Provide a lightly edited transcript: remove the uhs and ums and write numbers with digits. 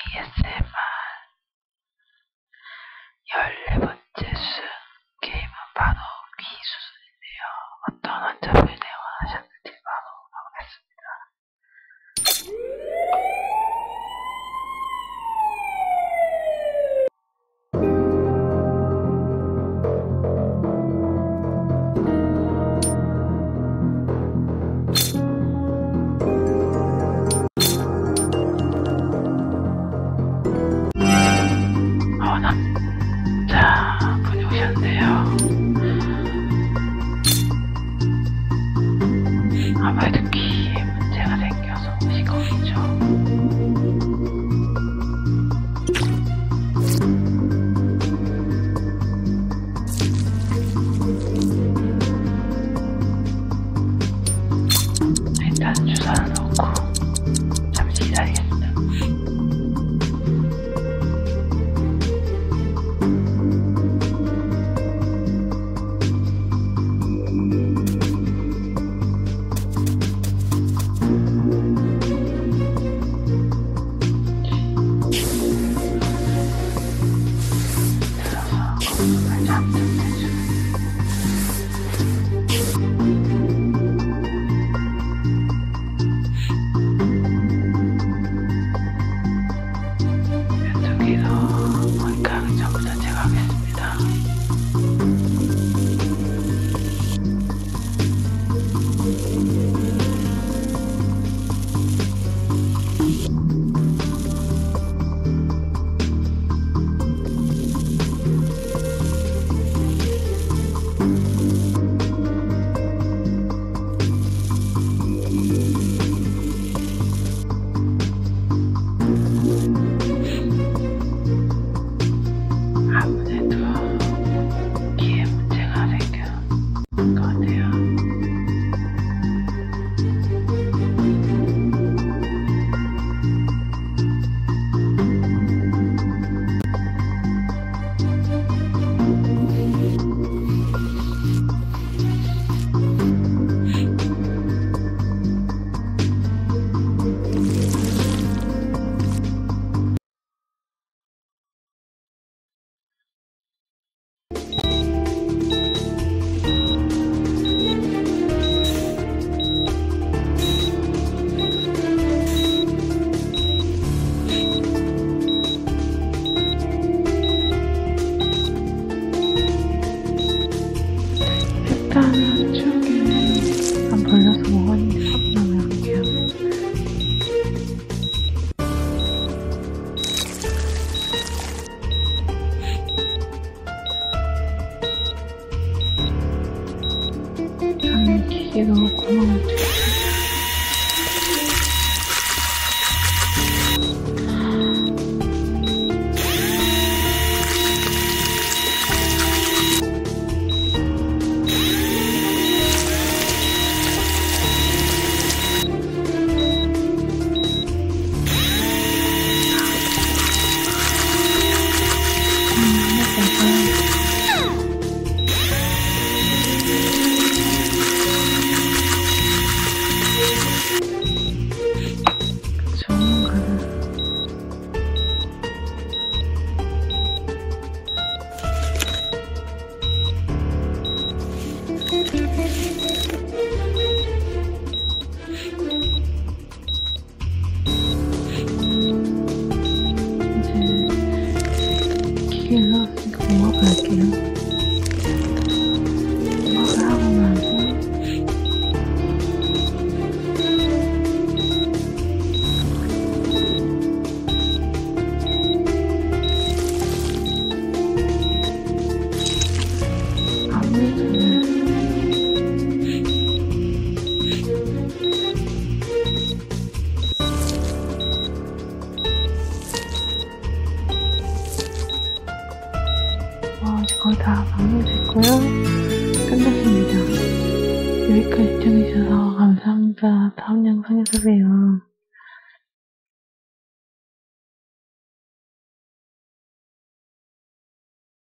ASMR 14번째 수 게임은 바로 귀수술인데요. 어떤 환자분이 대화하셨는지 바로 가보겠습니다. 남자분이 오셨는데요. 아무래도 귀에 문제가 생겨서 오신 거겠죠. 일단 주사를 놓고 잠시 기다리겠습니다. 일단은 쪽에 안 벌려서 뭐하는지 확인하면 할게요. 저는 기계로 구멍을 뚫어요. 기계를 넣었으니까 공합을 할게요. 공합을 하고 나서 이제 거의 다 마무리됐고요. 끝났습니다. 여기까지 시청해주셔서 감사합니다. 다음 영상에서 봬요.